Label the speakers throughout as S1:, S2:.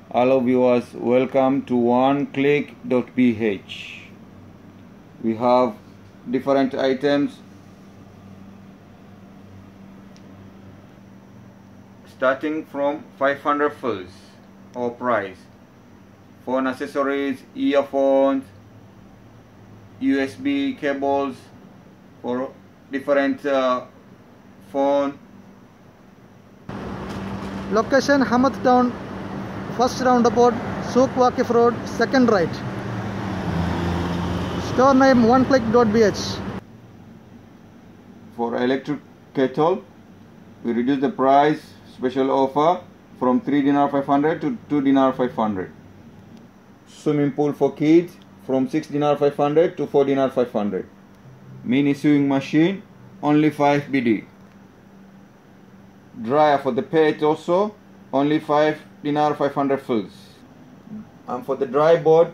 S1: Hello viewers, welcome to oneclick.ph. We have different items starting from 500 fills or price. Phone accessories, earphones, USB cables for different phone.
S2: Location Hamath Town, first roundabout, Souk Waqif Road, second right. Store name oneclick.ph.
S1: For electric kettle, we reduce the price, special offer from 3 dinar 500 to 2 dinar 500. Swimming pool for kids from 6 dinar 500 to 4 dinar 500. Mini sewing machine, only 5 BD. Dryer for the pet also, only 5 dinar 500 fills. And for the dry board,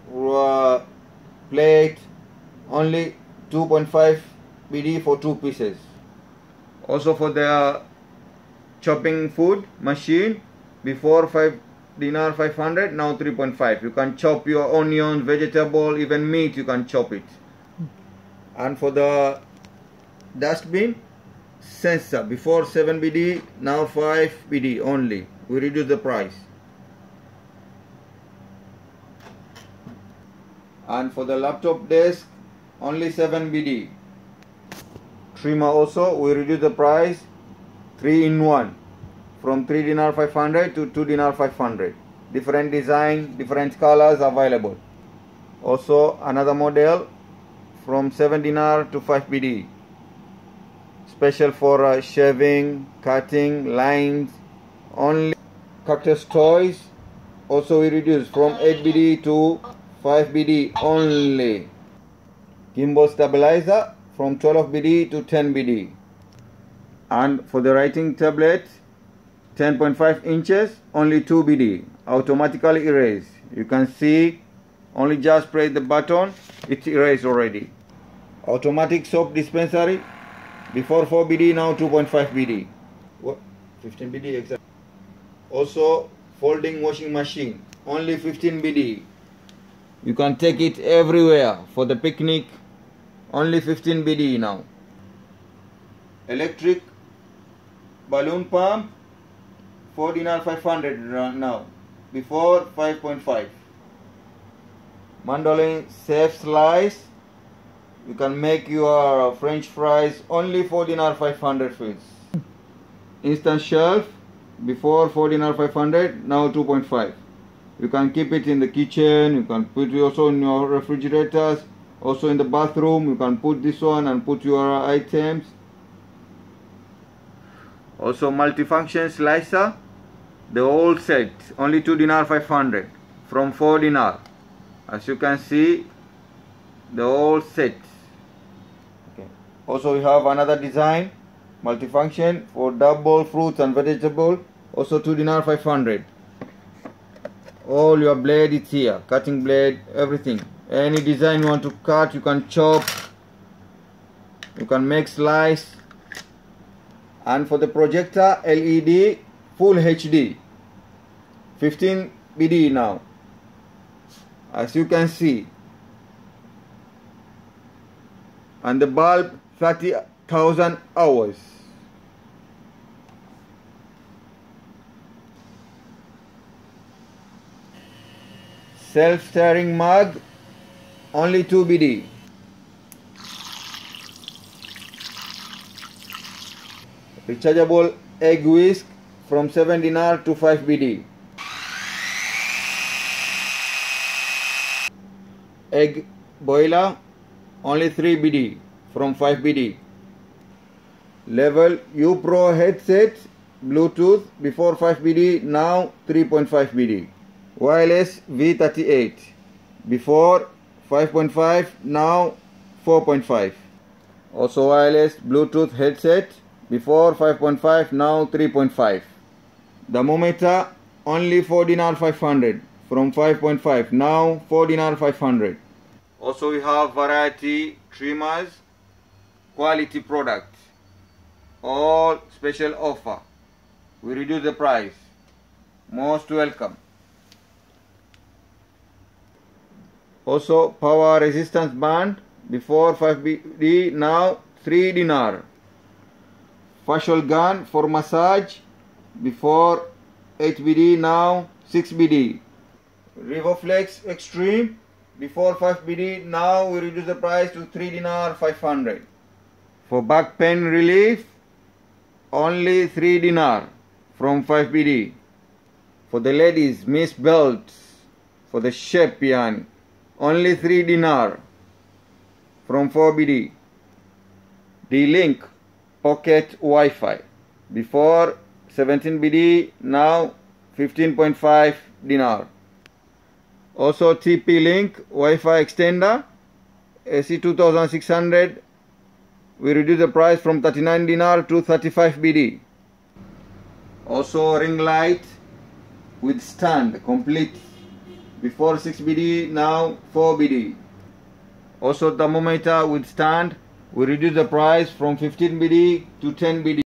S1: plate, only 2.5 BD for 2 pieces. Also for the chopping food machine, before 5 dinar 500, now 3.5. You can chop your onions, vegetable, even meat, you can chop it. And for the dustbin sensor, before 7 BD, now 5 BD only. We reduce the price. And for the laptop desk, only 7 BD. Trimmer also, we reduce the price, 3 in 1, from 3 dinar 500 to 2 dinar 500. Different design, different colors available. Also another model from 7 dinar to 5 BD. Special for shaving, cutting, lines, only. Cactus toys, also we reduce from 8 BD to 5 BD only. Gimbal stabilizer from 12 BD to 10 BD. And for the writing tablet, 10.5 inches, only 2 BD, automatically erase. You can see, only just press the button, it's erased already. Automatic soap dispensary, before 4 BD, now 2.5 BD. What? 15 BD exactly. Also, folding washing machine, only 15 BD. You can take it everywhere for the picnic, only 15 BD now. Electric balloon pump, 4 dinar 500 now, before 5.5. Mandolin safe slice, you can make your French fries, only 4 dinar 500 fills. Instant shelf, before 4 dinar 500, now 2.5. You can keep it in the kitchen, you can put it also in your refrigerators, also in the bathroom, you can put this one and put your items. Also multifunction slicer, the whole set, only 2 dinar 500 from 4 dinar. As you can see, the whole set. Okay. Also we have another design, multifunction for double fruits and vegetable, also 2 dinar 500. All your blade is here, cutting blade, everything. Any design you want to cut, you can chop, you can make slice. And for the projector, LED, full HD, 15 BD now, as you can see. And the bulb, 30,000 hours. Self-stirring mug, only 2 BD. Rechargeable egg whisk from 7 dinar to 5 BD. Egg boiler, only 3 BD from 5 BD. Level U Pro headset, Bluetooth, before 5 BD, now 3.5 BD. Wireless V38, before 5.5, now 4.5. Also wireless Bluetooth headset, before 5.5, now 3.5. Thermometer, only 4 dinar 500 from 5.5, now 4 dinar 500. Also we have variety trimmers, quality product, all special offer. We reduce the price. Most welcome. Also power resistance band, before 5 BD, now 3 dinar. Facial gun for massage, before 8 BD, now 6 BD. Revoflex Extreme, before 5 BD, now we reduce the price to 3 dinar 500. For back pain relief, only 3 dinar from 5 BD. For the ladies, Miss belts, for the shape yani, only 3 dinar from 4 BD. D-Link Pocket Wi-Fi, before 17 BD, now 15.5 dinar. Also TP-Link Wi-Fi extender, AC 2600, we reduce the price from 39 dinar to 35 BD. Also ring light with stand, complete, before 6 BD, now 4 BD. Also thermometer with stand, we reduce the price from 15 BD to 10 BD.